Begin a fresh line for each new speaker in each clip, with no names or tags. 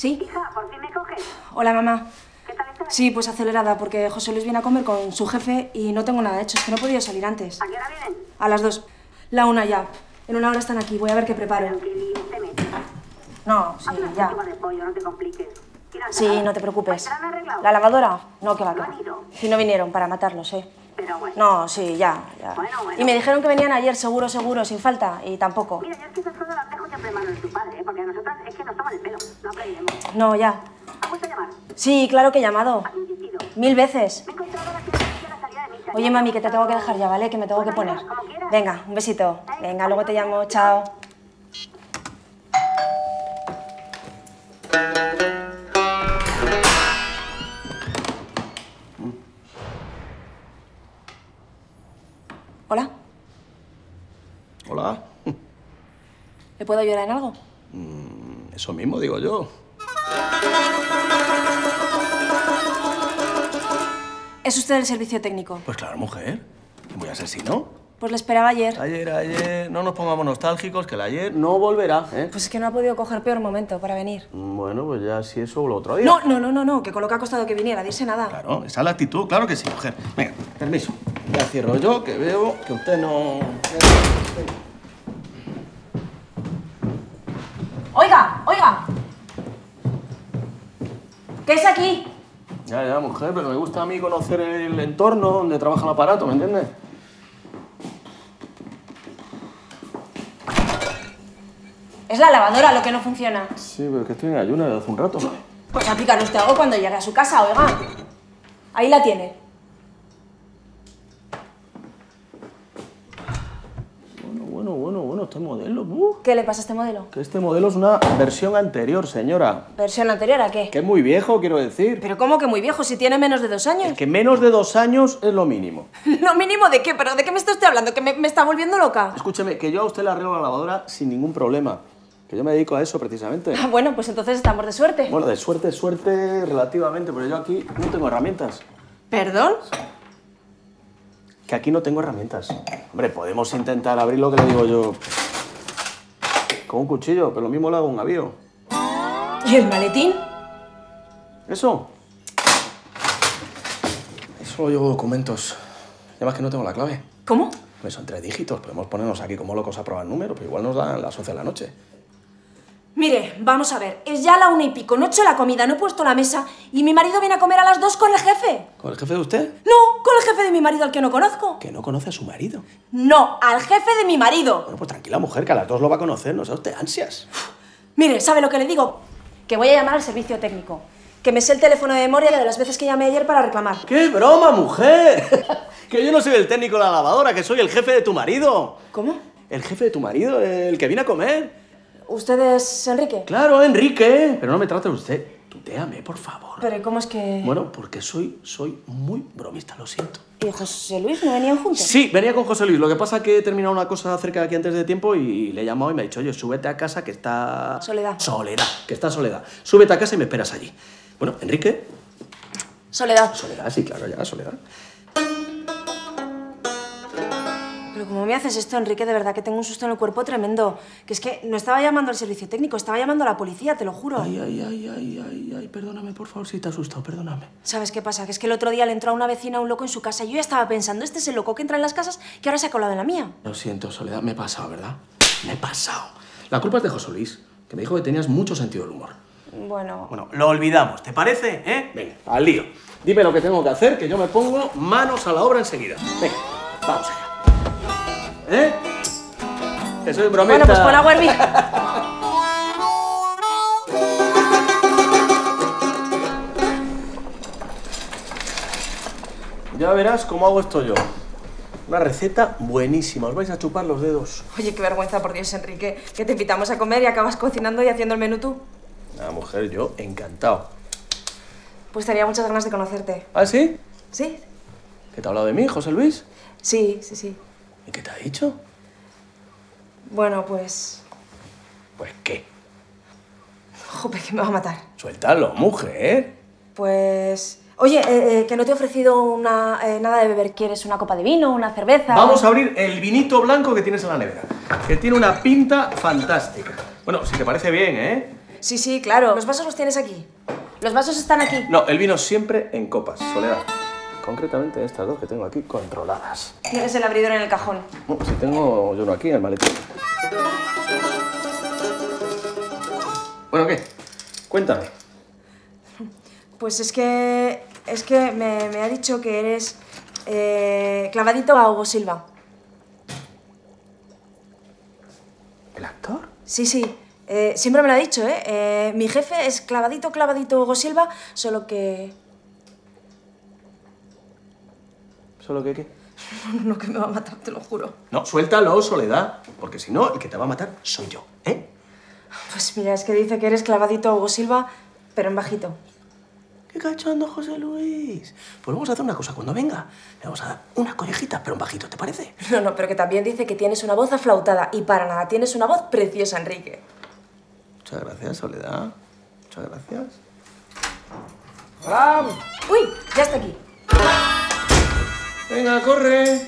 ¿Sí?
Hija, ¿por fin me coges?
Hola, mamá.
¿Qué tal estás?
Sí, pues acelerada, porque José Luis viene a comer con su jefe y no tengo nada hecho. Es que no he podido salir antes.
¿A qué hora vienen?
A las 2. La 1 ya. En una hora están aquí. Voy a ver qué preparo.
Pero qué lío te metes.
No, sí,
Haz una
ya.
sopa de pollo, no te compliques. Mira,
Sí, no te preocupes.
¿te la han arreglado?
¿La lavadora? No, que va, que
¿No
va.
han ido?
Sí, no vinieron para matarlos,
Pero bueno.
No, sí, ya.
Bueno.
Y me dijeron que venían ayer, seguro, sin falta. Y tampoco.
Mira, yo es que esas cosas las dejo siempre en manos de tu padre, ¿eh? Porque a nosotras es que nos toman el pelo. No aprendemos.
No, ya.
¿Has vuelto a llamar?
Sí, claro que he llamado.
¿Has insistido?
1000 veces.
Me he encontrado la que la salida de misa.
Oye, mami, que te tengo que dejar ya, ¿vale? Que me tengo que poner.
Como quieras.
Venga, un besito. Venga, luego te llamo. Chao. Hola.
Hola.
¿Le puedo ayudar en algo?
Eso mismo digo yo.
¿Es usted el servicio técnico?
Pues claro, mujer. ¿Qué voy a ser si no?
Pues le esperaba ayer.
Ayer. No nos pongamos nostálgicos, que el ayer no volverá, ¿eh?
Pues es que no ha podido coger peor momento para venir.
Bueno, pues ya si eso lo otro día.
No, que con lo que ha costado que viniera, dice nada.
Claro, esa es la actitud, claro que sí, mujer. Venga, permiso. Ya cierro yo, que veo que usted no...
Oiga. ¿Qué es aquí?
Ya, mujer, pero me gusta a mí conocer el entorno donde trabaja el aparato, ¿me entiendes?
Es la lavadora lo que no funciona.
Sí, pero es que estoy en ayuno desde hace un rato.
Pues aplícalo usted algo cuando llegue a su casa, oiga. Ahí la tiene.
Bueno, este modelo,
¿Qué le pasa a este modelo?
Que este modelo es una versión anterior, señora.
¿Versión anterior a qué?
Que es muy viejo, quiero decir.
¿Pero cómo que muy viejo si tiene menos de 2 años?
Que menos de 2 años es lo mínimo.
¿Lo mínimo de qué? ¿Pero de qué me está usted hablando? ¿Que me está volviendo loca?
Escúcheme, que yo a usted le arreglo la lavadora sin ningún problema. Que yo me dedico a eso, precisamente.
Ah, bueno, pues entonces estamos de suerte.
Bueno, de suerte relativamente, pero yo aquí no tengo herramientas.
¿Perdón?
Que aquí no tengo herramientas. Hombre, podemos intentar abrir lo que le digo yo con un cuchillo, pero lo mismo lo hago un avío.
¿Y el maletín?
¿Eso? Eso llevo documentos. Además que no tengo la clave.
¿Cómo?
Pues son 3 dígitos. Podemos ponernos aquí como locos a probar números, pero igual nos dan las 11 de la noche.
Mire, vamos a ver, es ya la 1 y pico, no he hecho la comida, no he puesto la mesa y mi marido viene a comer a las 2 con el jefe.
¿Con el jefe de usted?
No, con el jefe de mi marido al que no conozco.
Que no conoce a su marido.
No, al jefe de mi marido.
Bueno, pues tranquila, mujer, que a las 2 lo va a conocer, no sea usted ansias.
Mire, ¿sabe lo que le digo? Que voy a llamar al servicio técnico. Que me sé el teléfono de memoria de las veces que llamé ayer para reclamar.
¡Qué broma, mujer! Que yo no soy el técnico de la lavadora, que soy el jefe de tu marido.
¿Cómo?
El jefe de tu marido, el que viene a comer.
¿Usted es Enrique?
Claro, Enrique. Pero no me trate usted. Tutéame, por favor.
Pero ¿cómo es que...?
Bueno, porque soy muy bromista, lo siento.
¿Y José Luis no venían juntos?
Sí, venía con José Luis. Lo que pasa es que he terminado una cosa cerca de aquí antes de tiempo y le he llamado y me ha dicho, oye, súbete a casa que está...
Soledad.
Que está Soledad. Súbete a casa y me esperas allí. Bueno, Enrique.
Soledad.
Soledad, sí, claro, ya, Soledad.
Pero ¿cómo me haces esto, Enrique? De verdad que tengo un susto en el cuerpo tremendo. Que es que no estaba llamando al servicio técnico, estaba llamando a la policía, te lo juro.
Ay, perdóname, por favor, si te he asustado, perdóname.
¿Sabes qué pasa? Que es que el otro día le entró a una vecina un loco en su casa y yo ya estaba pensando, este es el loco que entra en las casas que ahora se ha colado en la mía.
Lo siento, Soledad, me he pasado, ¿verdad? Me he pasado. La culpa es de José Luis, que me dijo que tenías mucho sentido del humor.
Bueno,
Lo olvidamos, ¿te parece? Venga, al lío. Dime lo que tengo que hacer, que yo me pongo manos a la obra enseguida. Venga, vamos allá. Que soy bromista.
Bueno, pues pon agua a hervir.
Ya verás cómo hago esto yo. Una receta buenísima, os vais a chupar los dedos.
Oye, qué vergüenza, por Dios, Enrique, que te invitamos a comer y acabas cocinando y haciendo el menú tú.
Nada, mujer, yo encantado.
Pues tenía muchas ganas de conocerte.
¿Ah, sí?
¿Sí?
¿Qué te ha hablado de mí, José Luis?
Sí.
¿Y qué te ha dicho?
Bueno, pues...
¿Pues qué?
Jope, que me va a matar.
Suéltalo, mujer.
Pues... Oye, que no te he ofrecido nada de beber. ¿Quieres una copa de vino, una cerveza?
Vamos a abrir el vinito blanco que tienes en la nevera, que tiene una pinta fantástica. Bueno, si te parece bien, ¿eh?
Sí, sí, claro. ¿Los vasos los tienes aquí? Los vasos están aquí.
No, el vino siempre en copas, Soledad. Concretamente estas dos que tengo aquí controladas.
Tienes el abridor en el cajón.
No, si tengo yo uno aquí en el maletín. Bueno, ¿qué? Cuéntame.
Pues es que me ha dicho que eres clavadito a Hugo Silva.
¿El actor?
Sí, sí. Siempre me lo ha dicho, ¿eh? Mi jefe es clavadito Hugo Silva, solo que...
¿Solo que qué?
No, que me va a matar, te lo juro.
No, suéltalo, Soledad. Porque si no, el que te va a matar soy yo, ¿eh?
Pues mira, es que dice que eres clavadito a Hugo Silva, pero en bajito.
¡Qué cachondo, José Luis! Pues vamos a hacer una cosa. Cuando venga, le vamos a dar una collejita, pero en bajito, ¿te parece?
No, pero que también dice que tienes una voz aflautada y para nada, tienes una voz preciosa, Enrique.
Muchas gracias, Soledad. Muchas gracias.
¡Hola!
¡Uy! Ya está aquí.
Venga, corre.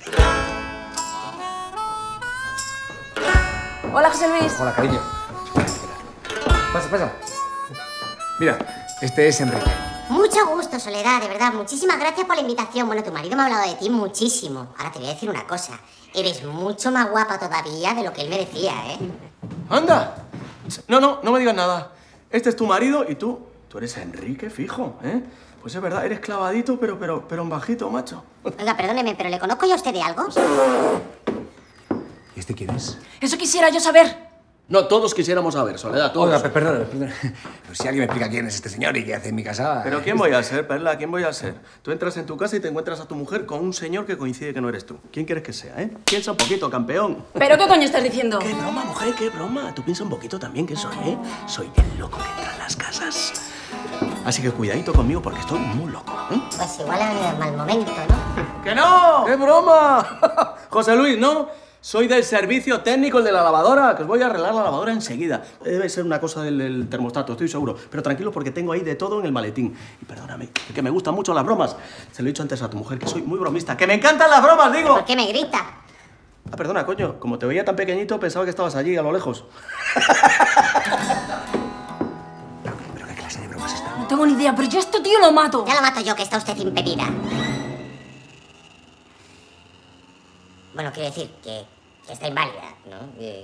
Hola, José Luis.
Hola, cariño. Pasa. Mira, este es Enrique.
Mucho gusto, Soledad, de verdad. Muchísimas gracias por la invitación. Bueno, tu marido me ha hablado de ti muchísimo. Ahora te voy a decir una cosa. Eres mucho más guapa todavía de lo que él me decía, ¿eh?
¡Anda! No me digas nada. Este es tu marido y tú eres Enrique, fijo, ¿eh? Pues es verdad, eres clavadito, pero en bajito, macho.
Oiga, perdóneme, ¿pero le conozco yo a usted de algo?
¿Y este quién es?
Eso quisiera yo saber.
No, todos quisiéramos saber, Soledad, todos.
Oiga, perdona. Pero si alguien me explica quién es este señor y qué hace en mi casa...
¿Pero quién voy a ser, Perla? ¿Quién voy a ser? Tú entras en tu casa y te encuentras a tu mujer con un señor que coincide que no eres tú. ¿Quién quieres que sea, eh? Piensa un poquito, campeón.
¿Pero qué coño estás diciendo?
¡Qué broma, mujer, qué broma! Tú piensa un poquito también que soy, ¿eh? Soy el loco que entra en las casas. Así que cuidadito conmigo porque estoy muy loco, ¿eh?
Pues igual ha venido en mal momento, ¿no?
¡Que no! ¡Qué broma! José Luis, ¿no? Soy del servicio técnico, el de la lavadora, que os voy a arreglar la lavadora enseguida. Debe ser una cosa del termostato, estoy seguro. Pero tranquilo porque tengo ahí de todo en el maletín. Y perdóname, que me gustan mucho las bromas. Se lo he dicho antes a tu mujer, que soy muy bromista. ¡Que me encantan las bromas, digo!
¿Por qué me grita?
Ah, perdona, coño. Como te veía tan pequeñito, pensaba que estabas allí, a lo lejos.
¿Pero qué clase de broma es esta?
No tengo ni idea, pero yo a este tío lo mato.
Ya lo mato yo, que está usted impedida. Bueno, quiero decir que está inválida, ¿no?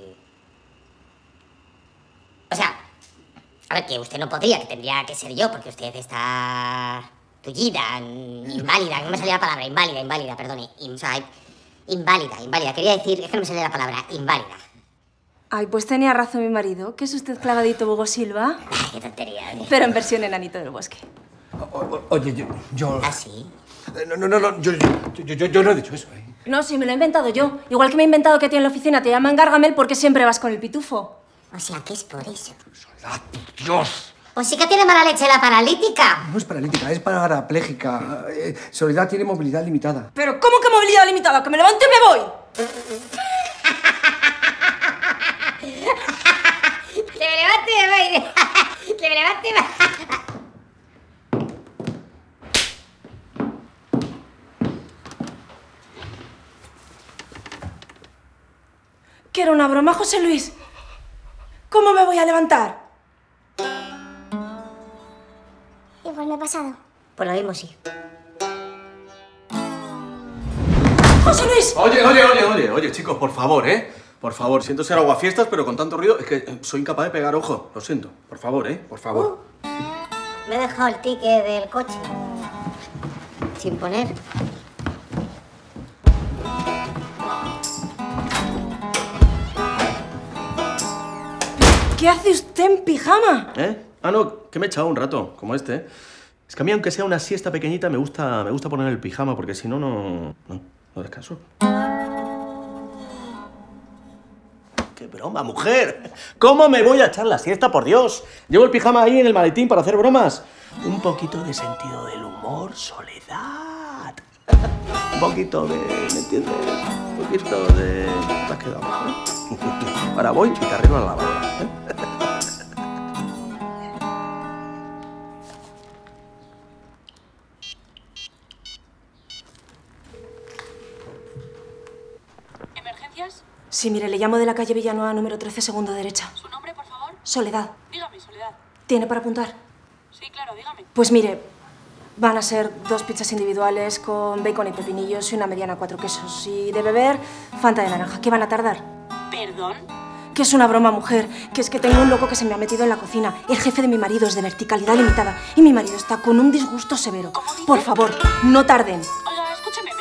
O sea, a ver, que usted no podría, que tendría que ser yo, porque usted está... tullida, inválida, no me salía la palabra, inválida, perdone. O sea, inválida. Quería decir, es que no me salía la palabra, inválida.
Ay, pues tenía razón mi marido, que es usted clavadito Hugo Silva,
Ay, qué tontería.
pero en versión enanito del bosque.
Oye, yo...
¿Ah, sí?
No, yo no he dicho eso, ¿eh?
No, sí, me lo he inventado yo. Igual que me he inventado que a ti en la oficina te llaman Gargamel porque siempre vas con el pitufo.
O sea, que es por eso.
Soledad, Dios.
Pues sí que tiene mala leche la paralítica.
No es paralítica, es parapléjica. Soledad tiene movilidad limitada.
¿Pero cómo que movilidad limitada? ¡Que me levanto y me voy!
Que me levante y me voy. Que me levante y me voy.
¿Que era una broma, José Luis? ¿Cómo me voy a levantar?
Igual me he pasado. Pues lo mismo sí.
¡José Luis!
Oye, chicos, por favor, ¿eh? Por favor, siento ser aguafiestas, pero con tanto ruido es que soy incapaz de pegar ojo. Lo siento. Por favor, ¿eh? Por favor.
Me he dejado el ticket del coche. Sin poner.
¿Qué hace usted en pijama?
¿Eh? Ah, no, que me he echado un rato, como este, ¿eh? Es que a mí, aunque sea una siesta pequeñita, me gusta poner el pijama, porque si no, no descanso. ¡Qué broma, mujer! ¿Cómo me voy a echar la siesta, por Dios? Llevo el pijama ahí en el maletín para hacer bromas. Un poquito de sentido del humor, Soledad. Un poquito de... ¿me entiendes? Un poquito de... ¿Te has quedado? ¿Eh? Ahora voy y te arreglo la lavadora, ¿eh?
¿Emergencias?
Sí, mire, le llamo de la calle Villanueva, número 13, segundo derecha.
¿Su nombre, por favor?
Soledad.
Dígame,
¿Tiene para apuntar?
Sí, claro, dígame.
Pues mire, van a ser 2 pizzas individuales con bacon y pepinillos y una mediana 4 quesos. Y de beber, Fanta de naranja. ¿Qué van a tardar?
¿Perdón?
Que es una broma, mujer. Que es que tengo un loco que se me ha metido en la cocina. El jefe de mi marido es de verticalidad limitada y mi marido está con un disgusto severo. Por favor, no tarden.
Oiga, escúcheme,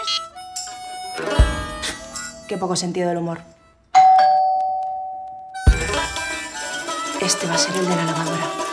Qué poco sentido del humor. Este va a ser el de la lavadora.